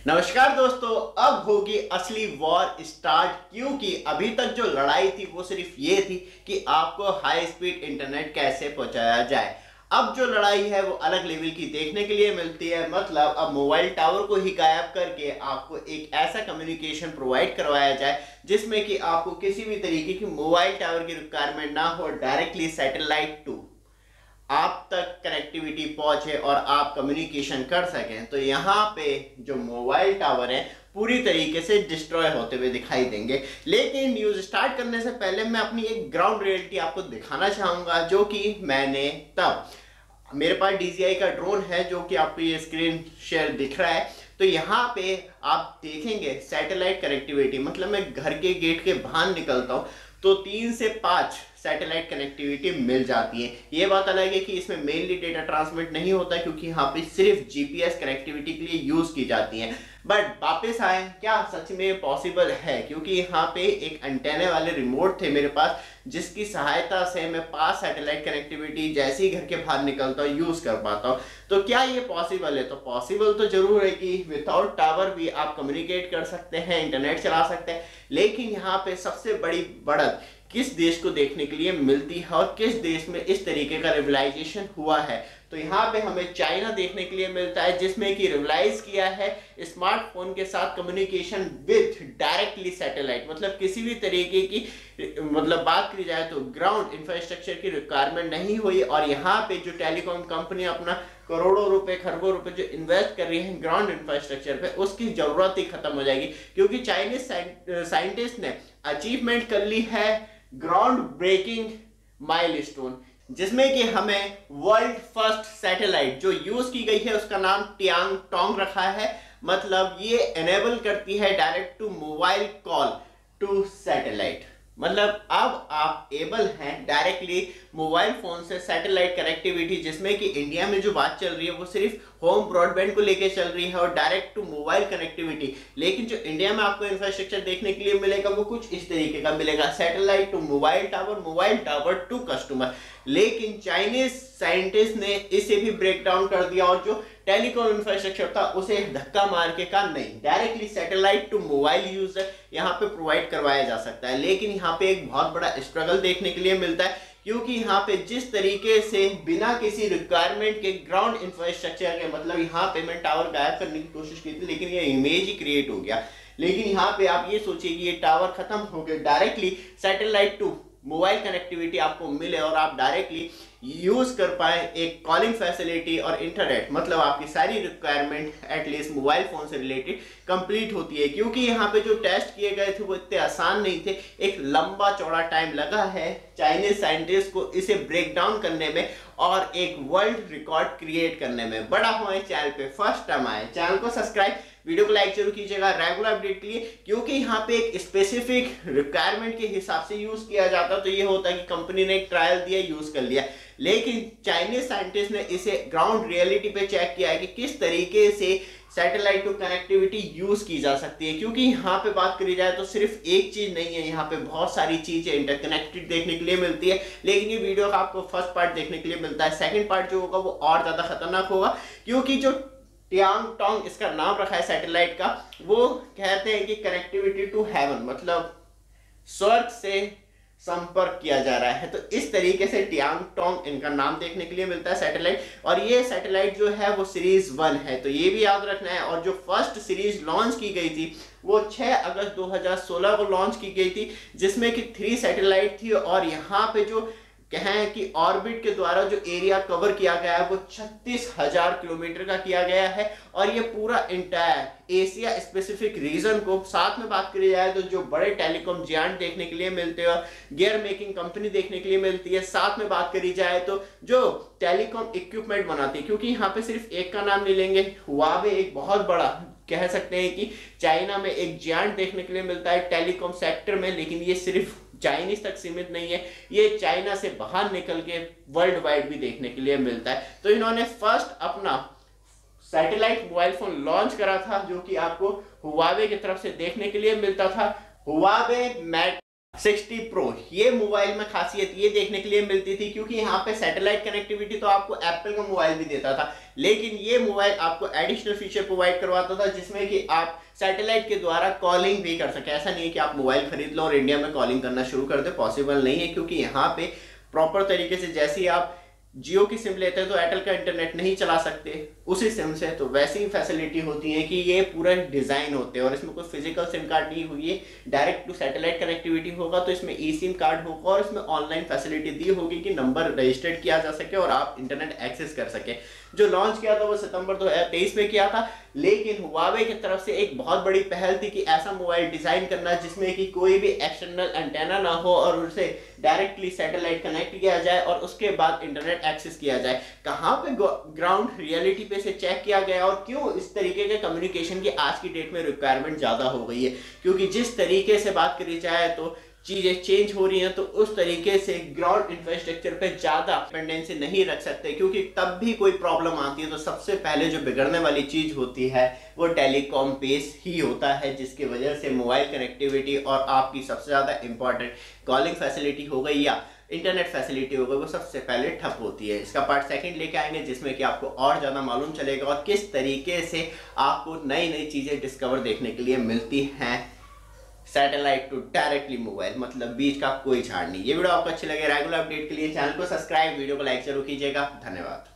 नमस्कार दोस्तों। अब होगी असली वॉर स्टार्ट, क्योंकि अभी तक जो लड़ाई थी वो सिर्फ ये थी कि आपको हाई स्पीड इंटरनेट कैसे पहुंचाया जाए। अब जो लड़ाई है वो अलग लेवल की देखने के लिए मिलती है। मतलब अब मोबाइल टावर को ही गायब करके आपको एक ऐसा कम्युनिकेशन प्रोवाइड करवाया जाए जिसमें कि आपको किसी भी तरीके की मोबाइल टावर की रिक्वायरमेंट ना हो, डायरेक्टली सैटेलाइट टू आप तक कनेक्टिविटी पहुंचे और आप कम्युनिकेशन कर सकें। तो यहाँ पे जो मोबाइल टावर है पूरी तरीके से डिस्ट्रॉय होते हुए दिखाई देंगे। लेकिन न्यूज़ स्टार्ट करने से पहले मैं अपनी एक ग्राउंड रियलिटी आपको दिखाना चाहूँगा, जो कि मैंने तब मेरे पास DJI का ड्रोन है जो कि आपको ये स्क्रीन शेयर दिख रहा है। तो यहाँ पे आप देखेंगे सैटेलाइट कनेक्टिविटी, मतलब मैं घर के गेट के बाहर निकलता हूँ तो 3 से 5 सैटेलाइट कनेक्टिविटी मिल जाती है। ये बात अलग है कि इसमें मेनली डेटा ट्रांसमिट नहीं होता, क्योंकि यहाँ पे सिर्फ GPS कनेक्टिविटी के लिए यूज की जाती है। बट वापस आए, क्या सच में पॉसिबल है? क्योंकि यहाँ पे एक एंटेना वाले रिमोट थे मेरे पास, जिसकी सहायता से मैं 5 सैटेलाइट कनेक्टिविटी जैसे ही घर के बाहर निकलता हूँ यूज कर पाता हूँ। तो क्या ये पॉसिबल है? तो पॉसिबल तो जरूर है कि विदाउट टावर भी आप कम्युनिकेट कर सकते हैं, इंटरनेट चला सकते हैं। लेकिन यहाँ पे सबसे बड़ी बढ़त किस देश को देखने के लिए मिलती है और किस देश में इस तरीके का रिवलाइजेशन हुआ है? तो यहाँ पे हमें चाइना देखने के लिए मिलता है, जिसमें कि रिवलाइज किया है स्मार्टफोन के साथ कम्युनिकेशन विथ डायरेक्टली सैटेलाइट। मतलब किसी भी तरीके की मतलब बात करी जाए तो ग्राउंड इंफ्रास्ट्रक्चर की रिक्वायरमेंट नहीं हुई। और यहाँ पे जो टेलीकॉम कंपनी अपना करोड़ों रुपए खरबों रुपए जो इन्वेस्ट कर रही है ग्राउंड इंफ्रास्ट्रक्चर पे, उसकी जरूरत ही खत्म हो जाएगी। क्योंकि चाइनीज साइंटिस्ट ने अचीवमेंट कर ली है ग्राउंड ब्रेकिंग माइलस्टोन, जिसमें कि हमें वर्ल्ड फर्स्ट सैटेलाइट जो यूज की गई है उसका नाम टियांग टोंग रखा है। मतलब ये एनेबल करती है direct to mobile call to satellite. मतलब अब आप एबल हैं डायरेक्टली मोबाइल फोन से सैटेलाइट कनेक्टिविटी, जिसमें कि इंडिया में जो बात चल रही है वो सिर्फ होम ब्रॉडबैंड को लेके चल रही है और डायरेक्ट टू मोबाइल कनेक्टिविटी। लेकिन जो इंडिया में आपको इंफ्रास्ट्रक्चर देखने के लिए मिलेगा वो कुछ इस तरीके का मिलेगा, satellite to mobile tower to customer. लेकिन चाइनीज साइंटिस्ट ने इसे भी ब्रेक डाउन कर दिया और जो टेलीकॉम इंफ्रास्ट्रक्चर था उसे धक्का मार के कहा नहीं, directly satellite to mobile user यहाँ पे प्रोवाइड करवाया जा सकता है। लेकिन यहाँ पे एक बहुत बड़ा स्ट्रगल देखने के लिए मिलता है, क्योंकि यहाँ पे जिस तरीके से बिना किसी रिक्वायरमेंट के ग्राउंड इंफ्रास्ट्रक्चर के, मतलब यहाँ पे मैं टावर गायब करने की कोशिश की थी लेकिन ये इमेज ही क्रिएट हो गया। लेकिन यहाँ पे आप ये सोचिए कि ये टावर खत्म हो गए, directly satellite to mobile connectivity आपको मिले और आप डायरेक्टली यूज कर पाए एक कॉलिंग फैसिलिटी और इंटरनेट। मतलब आपकी सारी रिक्वायरमेंट एटलीस्ट मोबाइल फोन से रिलेटेड कंप्लीट होती है। क्योंकि यहाँ पे जो टेस्ट किए गए थे वो इतने आसान नहीं थे, एक लंबा चौड़ा टाइम लगा है चाइनीज साइंटिस्ट को इसे ब्रेक डाउन करने में और एक वर्ल्ड रिकॉर्ड क्रिएट करने में। बड़ा हुआ चैनल पे फर्स्ट टाइम आए, चैनल को सब्सक्राइब, वीडियो को लाइक जरूर कीजिएगा रेगुलर अपडेट के लिए। क्योंकि यहाँ पे एक स्पेसिफिक रिक्वायरमेंट के हिसाब से यूज किया जाता तो ये होता है कि कंपनी ने एक ट्रायल दिया, यूज कर लिया। लेकिन चाइनीज साइंटिस्ट ने इसे ग्राउंड रियलिटी पे चेक किया है कि किस तरीके से सैटेलाइट टू कनेक्टिविटी यूज की जा सकती है। क्योंकि यहाँ पे बात करी जाए तो सिर्फ एक चीज नहीं है, यहाँ पे बहुत सारी चीजें इंटरकनेक्टेड देखने के लिए मिलती है। लेकिन ये वीडियो का आपको फर्स्ट पार्ट देखने के लिए मिलता है, सेकंड पार्ट जो होगा वो और ज्यादा खतरनाक होगा। क्योंकि जो टियांग टोंग इसका नाम रखा है सैटेलाइट का, वो कहते हैं कि कनेक्टिविटी टू हेवन, मतलब स्वर्ग से संपर्क किया जा रहा है। तो इस तरीके से टियांग टोंग इनका नाम देखने के लिए मिलता है सैटेलाइट। और ये सैटेलाइट जो है वो सीरीज 1 है, तो ये भी याद रखना है। और जो फर्स्ट सीरीज लॉन्च की गई थी वो 6 अगस्त 2016 को लॉन्च की गई थी, जिसमें कि 3 सैटेलाइट थी। और यहाँ पे जो कहें कि ऑर्बिट के द्वारा जो एरिया कवर किया गया है वो 36,000 किलोमीटर का किया गया है। और ये पूरा इंटायर एशिया स्पेसिफिक रीजन को, साथ में बात करी जाए तो जो बड़े टेलीकॉम जियांट देखने के लिए मिलते हैं, गियर मेकिंग कंपनी देखने के लिए मिलती है, साथ में बात करी जाए तो जो टेलीकॉम इक्विपमेंट बनाती है। क्योंकि यहाँ पे सिर्फ एक का नाम नहीं लेंगे, हुआवे एक बहुत बड़ा कह सकते हैं कि चाइना में एक जियांट देखने के लिए मिलता है टेलीकॉम सेक्टर में। लेकिन ये सिर्फ चाइनीज तक सीमित नहीं है, ये चाइना से बाहर निकल के वर्ल्ड वाइड भी देखने के लिए मिलता है। तो इन्होंने फर्स्ट अपना सैटेलाइट मोबाइल फोन लॉन्च करा था, जो कि आपको हुआवे की तरफ से देखने के लिए मिलता था, हुआवे मैट 60 प्रो, ये मोबाइल में खासियत ये देखने के लिए मिलती थी क्योंकि यहाँ पे सैटेलाइट कनेक्टिविटी तो आपको एप्पल का मोबाइल भी देता था, लेकिन ये मोबाइल आपको एडिशनल फीचर प्रोवाइड करवाता था जिसमें कि आप सैटेलाइट के द्वारा कॉलिंग भी कर सके। ऐसा नहीं है कि आप मोबाइल खरीद लो और इंडिया में कॉलिंग करना शुरू कर दे, पॉसिबल नहीं है, क्योंकि यहाँ पे प्रॉपर तरीके से जैसे ही आप जियो की सिम लेते हैं तो एयरटेल का इंटरनेट नहीं चला सकते उसी सिम से, तो वैसी ही फैसिलिटी होती है कि ये पूरा डिजाइन होते हैं और इसमें कोई फिजिकल सिम कार्ड नहीं हुई है, डायरेक्ट टू सैटेलाइट कनेक्टिविटी होगा, तो इसमें ई सिम कार्ड होगा और इसमें ऑनलाइन फैसिलिटी दी होगी कि नंबर रजिस्टर्ड किया जा सके और आप इंटरनेट एक्सेस कर सके। जो लॉन्च किया था वो सितंबर 2023 में किया था, लेकिन हुआवे की तरफ से एक बहुत बड़ी पहल थी कि ऐसा मोबाइल डिजाइन करना जिसमें कि कोई भी एक्सटर्नल एंटेना ना हो और उसे डायरेक्टली सैटेलाइट कनेक्ट किया जाए और उसके बाद इंटरनेट एक्सेस किया जाए। कहाँ पे ग्राउंड रियलिटी पे से चेक किया गया और क्यों इस तरीके के कम्युनिकेशन की आज की डेट में रिक्वायरमेंट ज़्यादा हो गई है, क्योंकि जिस तरीके से बात करी जाए तो चीज़ें चेंज हो रही हैं, तो उस तरीके से ग्राउंड इंफ्रास्ट्रक्चर पे ज़्यादा डिपेंडेंसी नहीं रख सकते, क्योंकि तब भी कोई प्रॉब्लम आती है तो सबसे पहले जो बिगड़ने वाली चीज़ होती है वो टेलीकॉम बेस ही होता है, जिसकी वजह से मोबाइल कनेक्टिविटी और आपकी सबसे ज़्यादा इंपॉर्टेंट कॉलिंग फैसिलिटी हो गई या इंटरनेट फैसिलिटी हो गई वो सबसे पहले ठप होती है। इसका पार्ट सेकंड लेके आएंगे जिसमें कि आपको और ज़्यादा मालूम चलेगा और किस तरीके से आपको नई नई चीज़ें डिस्कवर देखने के लिए मिलती हैं सैटेलाइट टू डायरेक्टली मोबाइल, मतलब बीच का कोई झाड़ नहीं। ये वीडियो आपको अच्छी लगे, रेगुलर अपडेट के लिए चैनल को सब्सक्राइब, वीडियो को लाइक जरूर कीजिएगा। धन्यवाद।